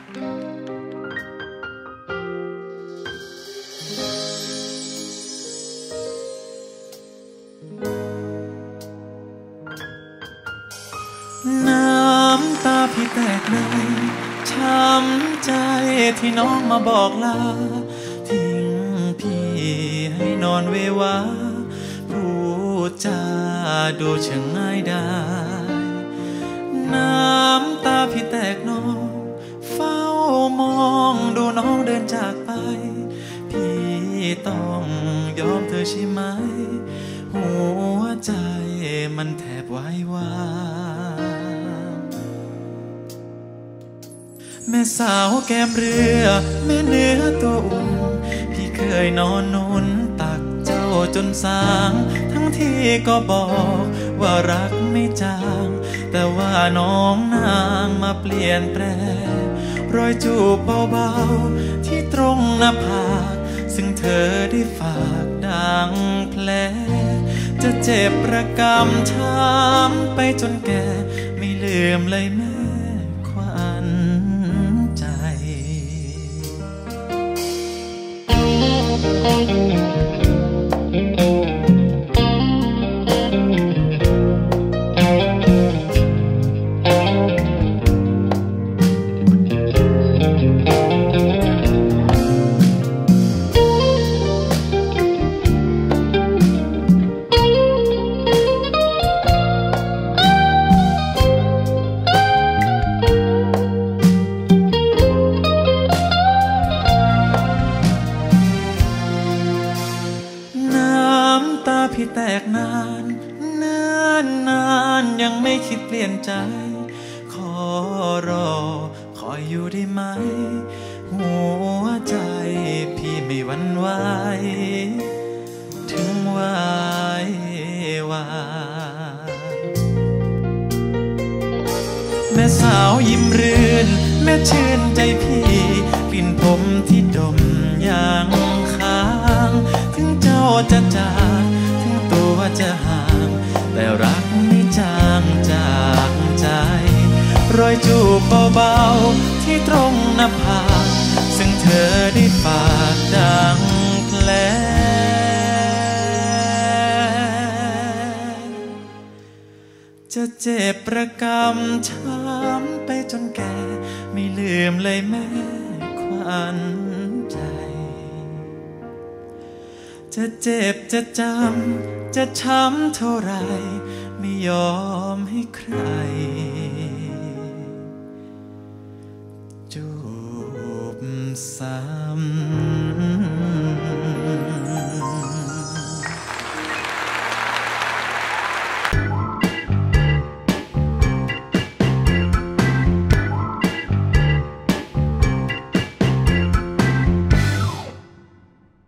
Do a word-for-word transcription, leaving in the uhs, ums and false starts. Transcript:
น้ำตาพี่แตกในช้ำใจที่น้องมาบอกลาทิ้งพี่ให้นอนเววาพูดจาดูเชิงง่ายได้น้ำตาพี่แตกน้องเฝ้ามองดูน้องเดินจากไปพี่ต้องยอมเธอใช่ไหมหัวใจมันแทบไหววาแม่สาวแก้มเรือแม่เนื้อตัวอุ่นพี่เคยนอนนุนตักเจ้าจนสางทั้งที่ก็บอกว่ารักไม่จางแต่ว่าน้องนางมาเปลี่ยนแปลงรอยจูบเบาๆที่ตรงหน้าผากซึ่งเธอได้ฝากดังแผลจะเจ็บระกำช้ำไปจนแก่ไม่ลืมเลยแม่ขวัญใจพี่แตกนานนานนานยังไม่คิดเปลี่ยนใจขอรอคอยอยู่ได้ไหมหัวใจพี่ไม่หวั่นไหวถึงวายวาแม่สาวยิ้มรื่นแม่ชื่นใจพี่กลิ่นผมที่ดมอย่างค้างถึงเจ้าจะจากตัวจะห่างแต่รักไม่จางจากใจรอยจูบเบาๆที่ตรงหน้าผากซึ่งเธอได้ฝากดังแผลจะเจ็บประกำช้ำไปจนแก่ไม่ลืมเลยแม่ขวัญใจจะเจ็บจะจำจะช้ำเท่าไรไม่ยอมให้ใครจูบซ้ำ